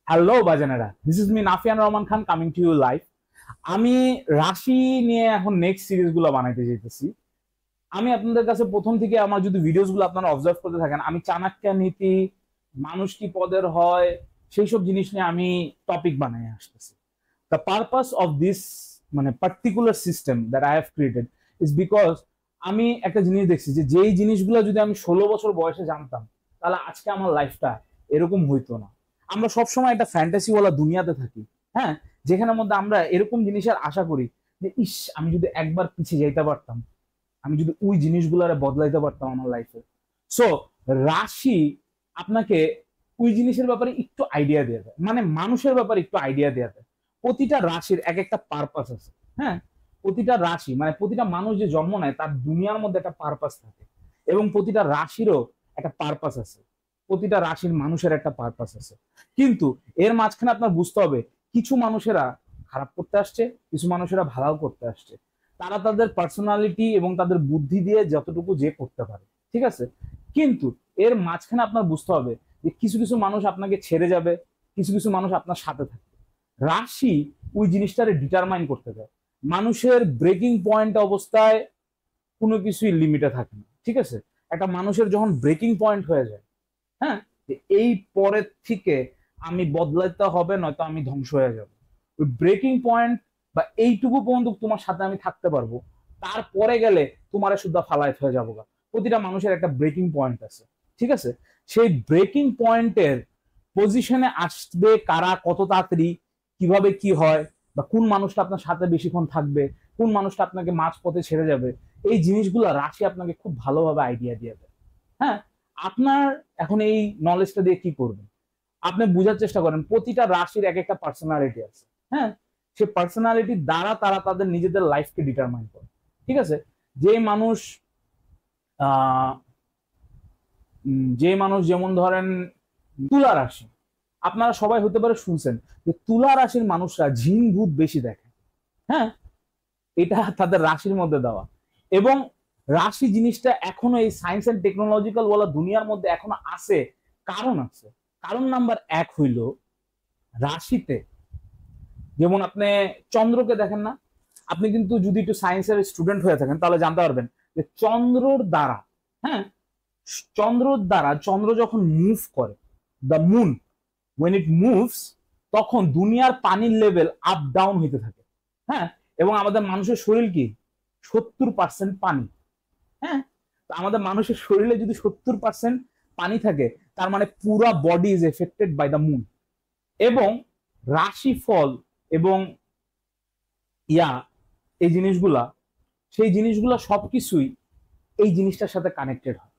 Hello বাজানেরা, this is me Nafiyan Rahman Khan coming to you live. আমি রাশি নিয়ে এখন নেক্সট সিরিজ গুলো বানাইতে যেতেছি। আমি আপনাদের কাছে প্রথম থেকে আমার যদি ভিডিওস গুলো আপনারা অবজার্ভ করতে থাকেন, আমি চাণক্য নীতি, মানুষ কি পদের হয়, সেই সব জিনিস নিয়ে আমি টপিক বানাই আসতেছি। দ্য পারপাস অফ দিস মানে particular system that I have created is because আমি একটা জিনিস দেখছি যে যেই জিনিসগুলো যদি আমি 16 বছর বয়সে জানতাম, তাহলে আজকে আমার লাইফটা এরকম হইতো না। আমরা সবসময় একটা ফ্যান্টাসি ওয়ালা দুনিয়াতে থাকি, হ্যাঁ, যেখানের মধ্যে আমরা এরকম জিনিসের আশা করি যে ইস, আমি যদি একবার পিছিয়ে যাইতে পারতাম, আমি যদি ওই জিনিসগুলারে বদলাইতে পারতাম আমার লাইফে। সো রাশি আপনাকে ওই জিনিসের ব্যাপারে একটু আইডিয়া দিয়ে দেয়, মানে মানুষের ব্যাপারে একটু আইডিয়া দিয়ে দেয়। প্রতিটা রাশির এক একটা পারপাস আছে, হ্যাঁ। প্রতিটা রাশি মানে প্রতিটা মানুষ যে জন্ম নেয় তার দুনিয়ার মধ্যে একটা পারপাস থাকে, এবং প্রতিটা রাশিরও একটা পারপাস আছে। প্রতিটা রাশির মানুষের একটা পারপাস আছে। কিন্তু এর মাঝখানে আপনার বুঝতে হবে, কিছু মানুষেরা খারাপ করতে আসছে, কিছু মানুষেরা ভালো করতে আসছে। তারা তাদের পার্সোনালিটি এবং তাদের বুদ্ধি দিয়ে যতটুকু যে করতে পারে, ঠিক আছে। কিন্তু এর মাঝখানে আপনার বুঝতে হবে যে কিছু কিছু মানুষ আপনাকে ছেড়ে যাবে, কিছু কিছু মানুষ আপনার সাথে থাকবে। রাশি ওই জিনিসটারে ডিটারমাইন করতে দেয়। মানুষের ব্রেকিং পয়েন্ট অবস্থায় কোনো কিছুই লিমিটে থাকে না, ঠিক আছে। একটা মানুষের যখন ব্রেকিং পয়েন্ট হয়ে যায়, হ্যাঁ, যে এই পরের থেকে আমি বদলাইতে হবে, নয়তো আমি ধ্বংস হয়ে যাব। ওই ব্রেকিং পয়েন্ট বা এইটুকু পর্যন্ত তোমার সাথে আমি থাকতে পারবো, তারপরে গেলে তোমার শুদ্ধ ফালাইত হয়ে যাবো। প্রতিটা মানুষের একটা ব্রেকিং পয়েন্ট আছে, ঠিক আছে। সেই ব্রেকিং পয়েন্টের পজিশনে আসবে কারা, কত তাড়াতাড়ি, কিভাবে কি হয়, বা কোন মানুষটা আপনার সাথে বেশিক্ষণ থাকবে, কোন মানুষটা আপনাকে মাঝ পথে ছেড়ে যাবে, এই জিনিসগুলো রাশি আপনাকে খুব ভালোভাবে আইডিয়া দিয়ে দেয়। হ্যাঁ, আপনার এখন এই নলেজটা দিয়ে কি করবেন, আপনি বোঝার চেষ্টা করেন প্রতিটা রাশির এক একটা পার্সোনালিটি আছে, হ্যাঁ। সেই পার্সোনালিটির দ্বারা তারা তাদের নিজেদের লাইফকে ডিটারমাইন করে, ঠিক আছে। যে মানুষ আহ যে মানুষ যেমন ধরেন তুলা রাশি, আপনারা সবাই হতে পারে শুনছেন যে তুলা রাশির মানুষরা জিন ভূত বেশি দেখে, হ্যাঁ। এটা তাদের রাশির মধ্যে দেওয়া। এবং রাশি জিনিসটা এখনো এই সায়েন্স এন্ড টেকনোলজিক্যাল বলা দুনিয়ার মধ্যে এখনো আছে। কারণ আছে। কারণ নাম্বার এক হইল, রাশিতে যেমন আপনি চন্দ্রকে দেখেন না, আপনি কিন্তু যদি একটু সায়েন্সের স্টুডেন্ট হয়ে থাকেন তাহলে জানতে পারবেন যে চন্দ্রর দ্বারা, হ্যাঁ, চন্দ্রর দ্বারা চন্দ্র যখন মুভ করে, the moon when it moves, তখন দুনিয়ার পানির লেভেল আপ ডাউন হইতে থাকে, হ্যাঁ। এবং আমাদের মানুষের শরীর কি 70% পানি, হ্যাঁ। তো আমাদের মানুষের শরীরে যদি 70% পানি থাকে, তার মানে পুরা body is affected by the moon. এবং রাশিফল এবং ইয়া এই জিনিসগুলা, সেই জিনিসগুলা সবকিছুই এই জিনিসটার সাথে কানেক্টেড হয়।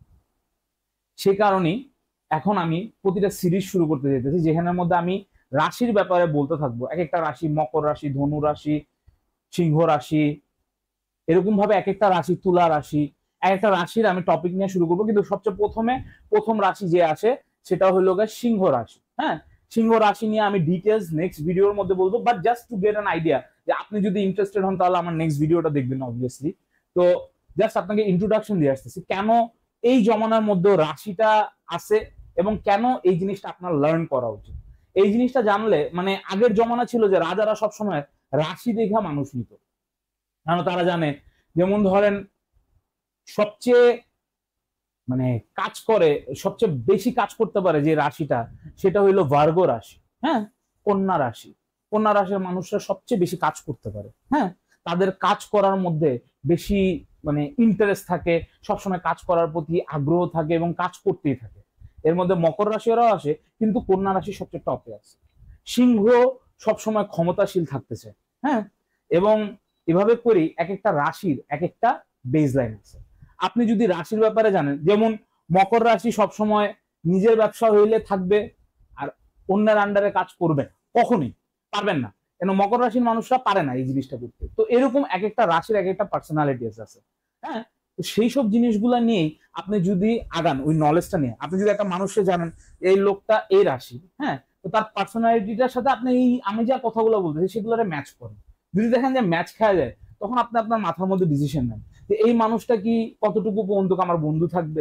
সে কারণেই এখন আমি প্রতিটা সিরিজ শুরু করতে যেতেছি, যেখানের মধ্যে আমি রাশির ব্যাপারে বলতে থাকবো। এক একটা রাশি, মকর রাশি, ধনু রাশি, সিংহ রাশি, এরকম ভাবে এক একটা রাশি, তুলা রাশি, এক একটা রাশির আমি টপিক নিয়ে শুরু করবো। কিন্তু সবচেয়ে প্রথম রাশি যে আসে সেটা হলো সিংহ রাশি, হ্যাঁ। সিংহ রাশি নিয়ে আমি ডিটেলস নেক্সট ভিডিওর মধ্যে বলবো, but just to get an idea যে আপনি যদি ইন্টারেস্টেড হন তাহলে আমার নেক্সট ভিডিওটা দেখবেন অবভিয়াসলি। তো জাস্ট আপনাকে ইন্ট্রোডাকশন দিয়ে আসতেছি কেন এই জমানার মধ্যে রাশিটা আছে, এবং কেন এই জিনিসটা আপনার লার্ন করা উচিত। এই জিনিসটা জানলে, মানে আগের জমানা ছিল যে রাজারা সবসময় রাশি দেখা মানুষ নিত, কারণ তারা জানে, যেমন ধরেন সবচেয়ে মানে কাজ করে, সবচেয়ে বেশি কাজ করতে পারে যে রাশিটা, সেটা হইলো ভার্গ রাশি, হ্যাঁ। কন্যা রাশি, কন্যা রাশির মানুষরা সবচেয়ে বেশি কাজ করতে পারে, হ্যাঁ। তাদের কাজ করার মধ্যে বেশি মানে ইন্টারেস্ট থাকে, সবসময় কাজ করার প্রতি আগ্রহ থাকে এবং কাজ করতেই থাকে। এর মধ্যে মকর রাশিরাও আসে, কিন্তু কন্যা রাশি সবচেয়ে টপে আছে। সিংহ সবসময় ক্ষমতাশীল থাকতে চায়, হ্যাঁ। এবং এভাবে করেই এক একটা রাশির এক একটা বেজ লাইন আছে। আপনি যদি রাশির ব্যাপারে জানেন, যেমন মকর রাশি সবসময় নিজের ব্যবসা হইলে থাকবে, আর অন্যের আন্ডারে কাজ করবে কখনোই পারবেন না, কেন মকর রাশির মানুষরা পারে না এই জিনিসটা করতে। তো এরকম এক একটা রাশির এক একটা পার্সোনালিটি আছে, হ্যাঁ। তো সেই সব জিনিসগুলা নিয়েই আপনি যদি আগান, ওই নলেজটা নিয়ে আপনি যদি একটা মানুষকে জানেন এই লোকটা এই রাশি, হ্যাঁ, তো তার পার্সোনালিটিটার সাথে আপনি এই আমি যা কথাগুলো বলতেছি সেগুলো ম্যাচ করেন। যদি দেখেন যে ম্যাচ খাওয়া যায়, তখন আপনি আপনার মাথার মধ্যে ডিসিশন নেন যে এই মানুষটা কি কতটুকু পর্যন্ত আমার বন্ধু থাকবে,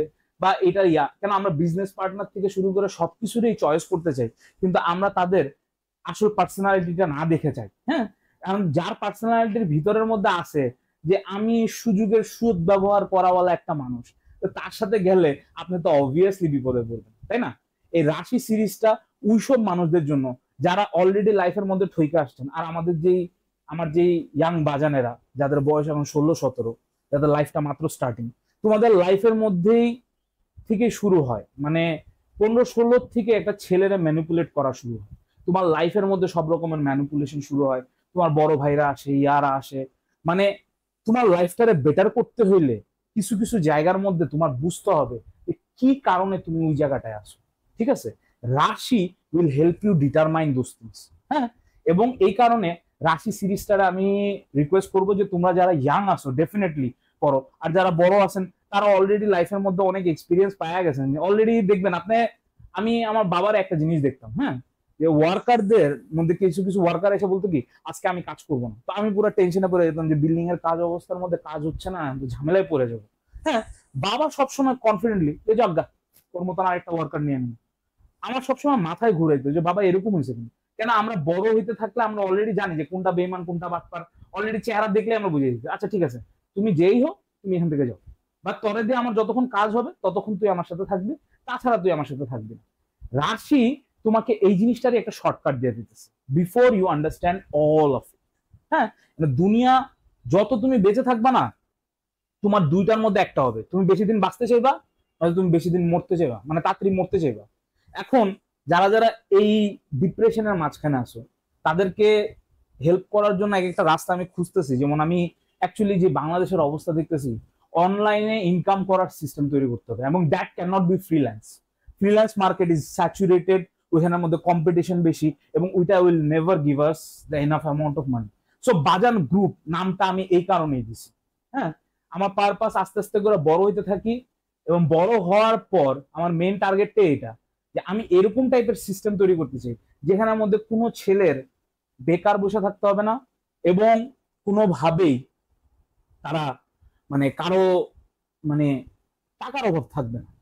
বা এটা কেন আমরা বিজনেস পার্টনার থেকে শুরু করে সবকিছুরই চয়েস করতে চাই, কিন্তু আমরা তাদের আসল পার্সোনালিটিটা না দেখে চাই। হ্যাঁ, কারণ যার পার্সোনালিটির ভিতরের মধ্যে আছে যে আমি সুযোগের সুদ ব্যবহার করাওয়ালা একটা মানুষ, তো তার সাথে গেলে আপনি তো অবভিয়াসলি বিপদে পড়বেন, তাই না? এই রাশি সিরিজটা ওইসব মানুষদের জন্য যারা অলরেডি লাইফের মধ্যে ঠইকে আসছেন। আর আমার যেই ইয়াং বাজানেরা যাদের বয়স এখন 16-17, যাদের লাইফটা মাত্র স্টার্টিং, তোমাদের লাইফের মধ্যেই থেকে শুরু হয়, মানে 15-16 থেকে একটা ছেলেরা ম্যানিপুলেট করা শুরু হয়। তোমার লাইফের মধ্যে সব রকমের ম্যানিপুলেশন শুরু হয়। তোমার বড় ভাইরা আসে, ইয়ারা আসে, মানে তোমার লাইফটারে বেটার করতে হইলে কিছু কিছু জায়গার মধ্যে তোমার বুঝতে হবে যে কি কারণে তুমি ওই জায়গাটায় আসো। ঠিক আছে, rashi will help you determine those things. হ্যাঁ, এবং এই কারণে রাশি সিরিজটারে আমি রিকোয়েস্ট করবো যে তোমরা যারা ইয়াং আসো ডেফিনেটলি করো, আর যারা বড় আছেন তারা অলরেডি লাইফের মধ্যে অনেক এক্সপিরিয়েন্স পাওয়া গেছেন অলরেডি। দেখবেন আপনি, আমি আমার বাবার একটা জিনিস দেখতাম, হ্যাঁ, যে ওয়ার্কারদের মধ্যে কিছু কিছু ওয়ার্কার এসে বলতো কি আজকে আমি কাজ করবো না, তো আমি পুরো টেনশনে পড়ে যেতাম যে বিল্ডিং এর কাজ অবস্থার মধ্যে কাজ হচ্ছে না, ঝামেলায় পড়ে যাবো। হ্যাঁ, বাবা সবসময় কনফিডেন্টলি যে যজ্ঞা তোর মতন আরেকটা ওয়ার্কার নিয়ে নিন। আমার সবসময় মাথায় ঘুরে যেত যে বাবা এরকম হয়েছে কেন। কেন আমরা বড় হইতে থাকলে আমরা অলরেডি জানি যে কোনটা বেইমান কোনটা বাটপার, অলরেডি চেহারা দেখলে আমরা বুঝে দিচ্ছি আচ্ছা ঠিক আছে তুমি যেই হোক তুমি এখান থেকে যাও, বা তোরে দিয়ে আমার যতক্ষণ কাজ হবে ততক্ষণ তুই আমার সাথে থাকবি, তাছাড়া তুই আমার সাথে থাকবি না। রাশি তোমাকে এই জিনিসটারই একটা শর্টকাট দিয়ে দিতেছে before you understand all of it. হ্যাঁ, দুনিয়া যত তুমি বেঁচে থাকবা না, তোমার দুইটার মধ্যে একটা হবে, তুমি বেশি দিন বাঁচতে চাইবা নয়তো তুমি বেশি দিন মরতে চাইবা, মানে তাড়াতাড়ি মরতে চাইবা। এখন যারা যারা এই ডিপ্রেশনের মাঝখানে আসো তাদেরকে হেল্প করার জন্য এক একটা রাস্তা আমি খুঁজতেছি। যেমন আমি অ্যাকচুয়ালি যে বাংলাদেশের অবস্থা দেখতেছি, অনলাইনে ইনকাম করার সিস্টেম তৈরি করতে হবে, এবং that can not be freelance. Freelance market is saturated, ওইখানের মধ্যে কম্পিটিশন বেশি, এবং ওইটা will never give us the enough amount of money. So Bajan group নামটা আমি এই কারণেই দিছি। হ্যাঁ, আমার পারপাস আস্তে আস্তে করে বড় হইতে থাকি, এবং বড় হওয়ার পর আমার মেইন টার্গেটটা এটা যে আমি এরকম টাইপের সিস্টেম তৈরি করতে চাই যেখানের মধ্যে কোনো ছেলের বেকার বসে থাকতে হবে না, এবং কোনোভাবেই তারা মানে কারো মানে টাকার অভাব থাকবে না।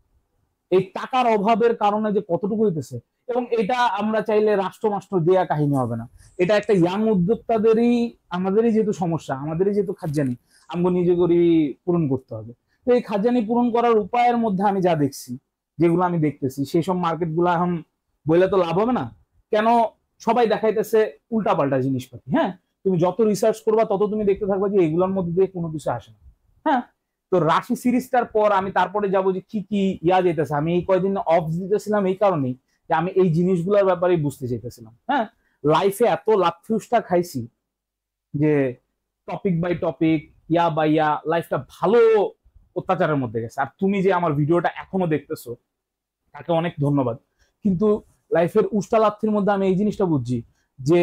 এই টাকার অভাবের কারণে যে কতটুকু হইতেছে, এবং এটা আমরা চাইলে রাষ্ট্র দেয়া কাহিনী হবে না। এটা একটা ইয়াং উদ্যোক্তাদেরই, আমাদেরই যেহেতু সমস্যা, আমাদেরই যেহেতু খাদ্যানি আমগো নিজে করি পূরণ করতে হবে। তো এই খাদ্যানি পূরণ করার উপায়ের মধ্যে আমি যা দেখছি, যেগুলো আমি দেখতেছি, সেই সব মার্কেট গুলো এখন বললে তো লাভ হবে না। কেন সবাই দেখাইতেছে উল্টাপাল্টা জিনিসপাতি। হ্যাঁ, তুমি যত রিসার্চ করবা তত তুমি দেখতে থাকবা যে এগুলোর মধ্যে দিয়ে কোনো কিছু আসে না। হ্যাঁ, তো রাশি সিরিজটার পর আমি তারপরে যাবো যে কি কি যেতেছে। আমি এই কয়দিন অফ দিতেছিলাম এই কারণেই যে আমি এই জিনিসগুলোর ব্যাপারে বুঝতে চাইতেছিলাম। হ্যাঁ, লাইফে এত লাফিউসটা খাইছি যে টপিক বাই টপিক বাই লাইফটা ভালো অত্যাচারের মধ্যে গেছে। আর তুমি যে আমার ভিডিওটা এখনো দেখতেছো তাকে অনেক ধন্যবাদ। কিন্তু লাইফের উষ্টা লাথির মধ্যে আমি এই জিনিসটা বুঝছি যে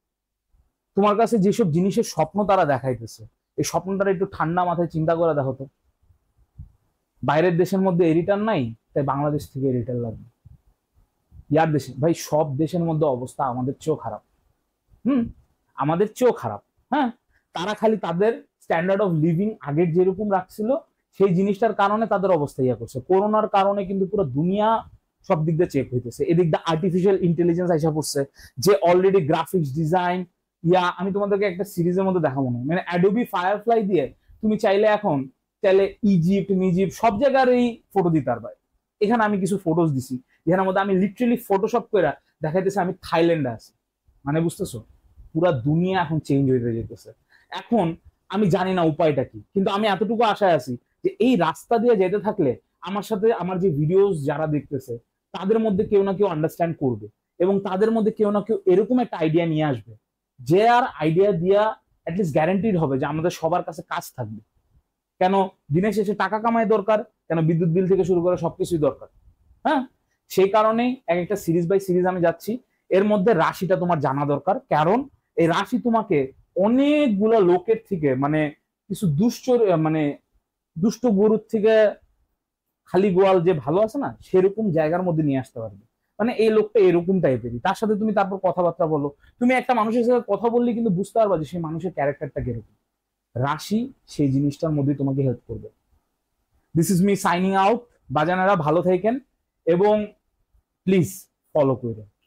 তোমার কাছে যেসব জিনিসের স্বপ্ন তারা দেখাইতেছে, এই স্বপ্নটা একটু ঠান্ডা মাথায় চিন্তা করে দেখো তো। বাইরের দেশের মধ্যে এই রিটার্ন নাই, তাই বাংলাদেশ থেকে রিটার্ন লাগবে। ইয়ার দেশে ভাই সব দেশের মধ্যে অবস্থা আমাদের চেয়েও খারাপ। আমাদের চেয়েও খারাপ। হ্যাঁ, তারা খালি তাদের স্ট্যান্ডার্ড অফ লিভিং আগের যেরকম রাখছিল সেই জিনিসটার কারণে তাদের অবস্থা করছে। করোনার কারণে কিন্তু পুরো দুনিয়া সব দিক দিয়ে চেক হইতেছে। এদিক দিয়ে আর্টিফিশিয়াল ইন্টেলিজেন্স আইসা পড়ছে, যে অলরেডি গ্রাফিক্স ডিজাইন আমি তোমাদেরকে একটা সিরিজের মধ্যে দেখাবো না, মানে অ্যাডোবি ফায়ারফ্লাই দিয়ে তুমি চাইলে এখন ইজিপ্ট সব জায়গার এই ফটো দিতে পারবে। এখানে আমি কিছু ফটোজ দিছি যেখানের মধ্যে আমি লিটারেলি ফটোশপ করে দেখাইতেছি আমি থাইল্যান্ডে আছি। মানে বুঝতেছো, পুরা দুনিয়া এখন চেঞ্জ হইতে যেতেছে। এখন আমি জানি না উপায়টা কি, কিন্তু আমি এতটুকু আশায় আছি যে এই রাস্তা দিয়ে যেতে থাকলে আমার সাথে আমার যে ভিডিওস যারা দেখতেছে তাদের মধ্যে কেউ না কেউ আন্ডারস্ট্যান্ড করবে, এবং তাদের মধ্যে কেউ না কেউ এরকম একটা আইডিয়া নিয়ে আসবে যে আর আইডিয়া দিয়া অ্যাটলিস্ট গ্যারান্টিড হবে যে আমাদের সবার কাছে কাজ থাকবে। কেন দিনের শেষে টাকা কামাই দরকার, কেন বিদ্যুৎ বিল থেকে শুরু করে সবকিছুই দরকার। হ্যাঁ, সেই কারণেই এক একটা সিরিজ বাই সিরিজ আমি যাচ্ছি। এর মধ্যে রাশিটা তোমার জানা দরকার, কারণ এই রাশি তোমাকে অনেকগুলো লোকের থেকে, মানে কিছু দুষ্ট গরুর থেকে খালি গোয়াল যে ভালো আছে না সেরকম জায়গার মধ্যে নিয়ে আসতে পারবে। মানে এই লোকটা এরকম টাইপেরই, তার সাথে তুমি তারপর কথাবার্তা বলো, তুমি একটা মানুষের সাথে কথা বললে কিন্তু বুঝতে পারবা যে সেই মানুষের ক্যারেক্টারটা কিরকম। রাশি সেই জিনিসটার মধ্যে তোমাকে হেল্প করবে। This is me signing out. বাজানারা ভালো থাকেন এবং প্লিজ ফলো করে